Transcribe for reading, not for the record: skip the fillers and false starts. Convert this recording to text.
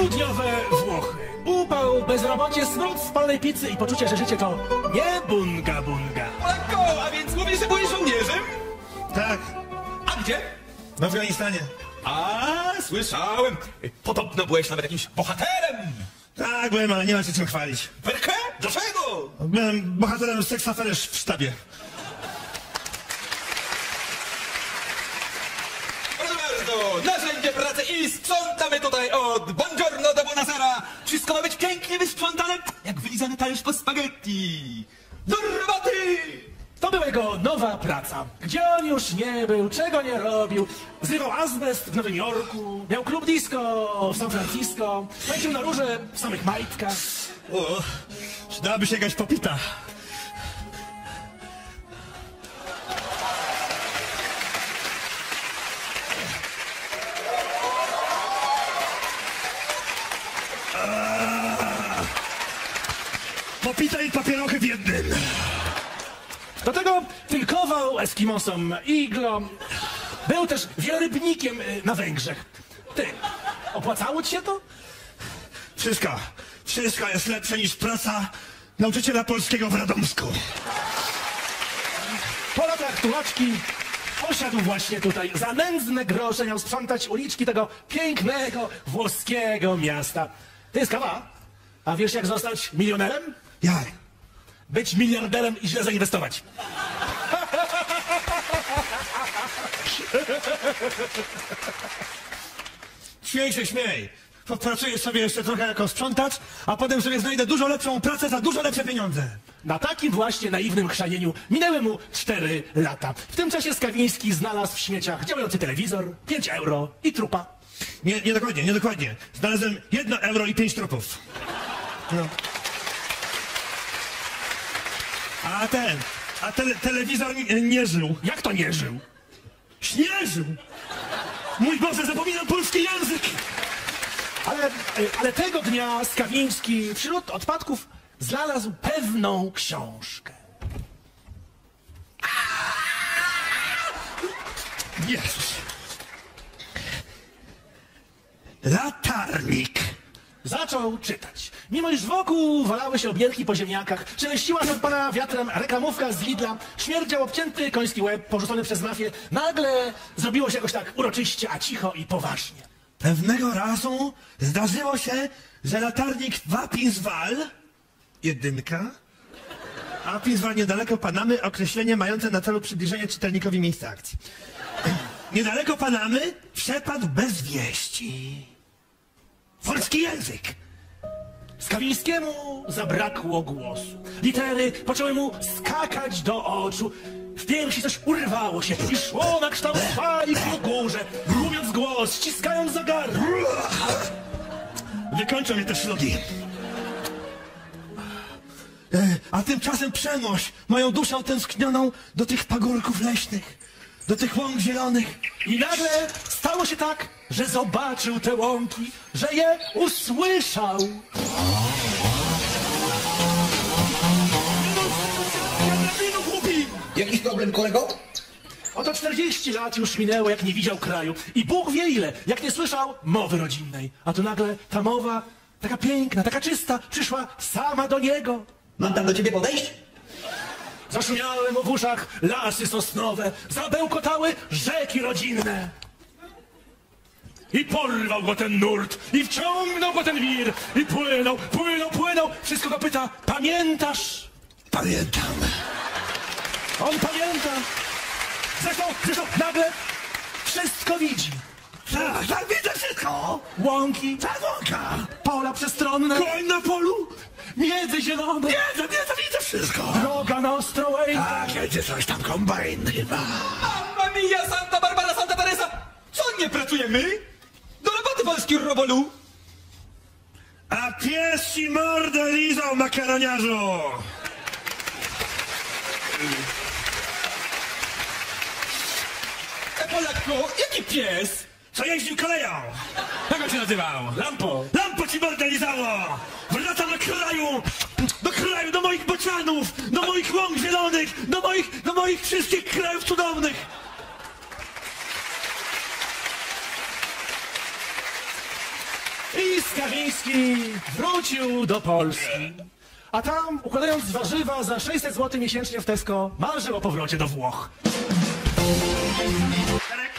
Południowe Włochy. Upał, bezrobocie, smród spalonej pizzy i poczucie, że życie to nie bunga bunga. Polako, a więc mówisz, że byłeś żołnierzem? Tak, A gdzie? w Afganistanie. A, słyszałem. Podobno byłeś nawet jakimś bohaterem. Tak, byłem, ale nie ma się czym chwalić. Werkę? Dlaczego? Byłem bohaterem seksafery w sztabie. Proszę bardzo, narzędzie pracy i sprzątamy tutaj od buongiorno do buonasera. Wszystko ma być pięknie wysprzątane, jak wylizany talerz po spaghetti. Do roboty! To była jego nowa praca. Gdzie on już nie był, czego nie robił. Zrywał azbest w Nowym Jorku, miał klub disco w San Francisco, tańczył na róże w samych majtkach. O, przydałaby się jakaś popita. Popita i papierochy w jednym. Do tego tylkował Eskimosom iglo. Był też wielorybnikiem na Węgrzech. Ty, opłacało ci się to? Wszystko jest lepsze niż praca nauczyciela polskiego w Radomsku. Po latach tułaczki posiadł właśnie tutaj za nędzne grosze, miał sprzątać uliczki tego pięknego włoskiego miasta. Ty jest kawa? A wiesz jak zostać milionerem? Jak? Być miliarderem i źle zainwestować. Śmiej się, śmiej. Popracuję sobie jeszcze trochę jako sprzątacz, a potem sobie znajdę dużo lepszą pracę za dużo lepsze pieniądze. Na takim właśnie naiwnym chrzanieniu minęły mu 4 lata. W tym czasie Skawiński znalazł w śmieciach działający telewizor, 5 euro i trupa. Nie dokładnie. Znalazłem 1 euro i 5 trupów. No. Telewizor nie żył. Jak to nie żył? Śnieżył! Mój Boże, zapominam polski język! Ale tego dnia Skawiński wśród odpadków znalazł pewną książkę. Jezus! Latarnik! Zaczął czytać. Mimo iż wokół walały się obierki po ziemniakach, szeleściła się od pana wiatrem reklamówka z Lidla, śmierdział obcięty koński łeb porzucony przez mafię, nagle zrobiło się jakoś tak uroczyście, a cicho i poważnie. Pewnego razu zdarzyło się, że latarnik w Apinswal, 1, Apinswal niedaleko Panamy, określenie mające na celu przybliżenie czytelnikowi miejsca akcji. Niedaleko Panamy przepadł bez wieści. Polski język. Skawińskiemu zabrakło głosu. Litery poczęły mu skakać do oczu. W piersi coś urwało się i szło na kształt fali ku górze, gubiąc głos, ściskając za gardło. Wykończą mnie te szlugi. A tymczasem przenoś moją duszę tęsknioną do tych pagórków leśnych, do tych łąk zielonych. I nagle stało się tak, że zobaczył te łąki, że je usłyszał. Jakiś problem, kolego? Oto 40 lat już minęło, jak nie widział kraju. I Bóg wie ile, jak nie słyszał mowy rodzinnej. A tu nagle ta mowa, taka piękna, taka czysta, przyszła sama do niego. Mam tam do ciebie podejść? Zaszumiały mu w uszach lasy sosnowe, zabełkotały rzeki rodzinne. I porwał go ten nurt, i wciągnął go ten wir, i płynął. Wszystko go pyta, pamiętasz? Pamiętam. On pamięta. Zresztą nagle wszystko widzi. Tak, widzę wszystko. Łąki, Ta łąka. pola przestronne, Koń na polu. miedzy zielone, Widzę wszystko. droga na Ostrołękę. Tak, jedzie coś tam, kombajn chyba. Mamma mia, Santa Barbara, Santa Teresa! Co, nie pracujemy? Do roboty, polski robolu! A pies ci mordę lizał, makaroniarzu. Polako, jaki pies? Co jeździł koleją? Jak on się nazywał? Lampo. Lampo ci mordę lizało. Wraca do kraju, do moich bocianów, do moich łąk zielonych, do moich wszystkich krajów cudownych. I Skawiński wrócił do Polski. A tam, układając warzywa za 600 zł miesięcznie w Tesco, marzył o powrocie do Włoch. Darek,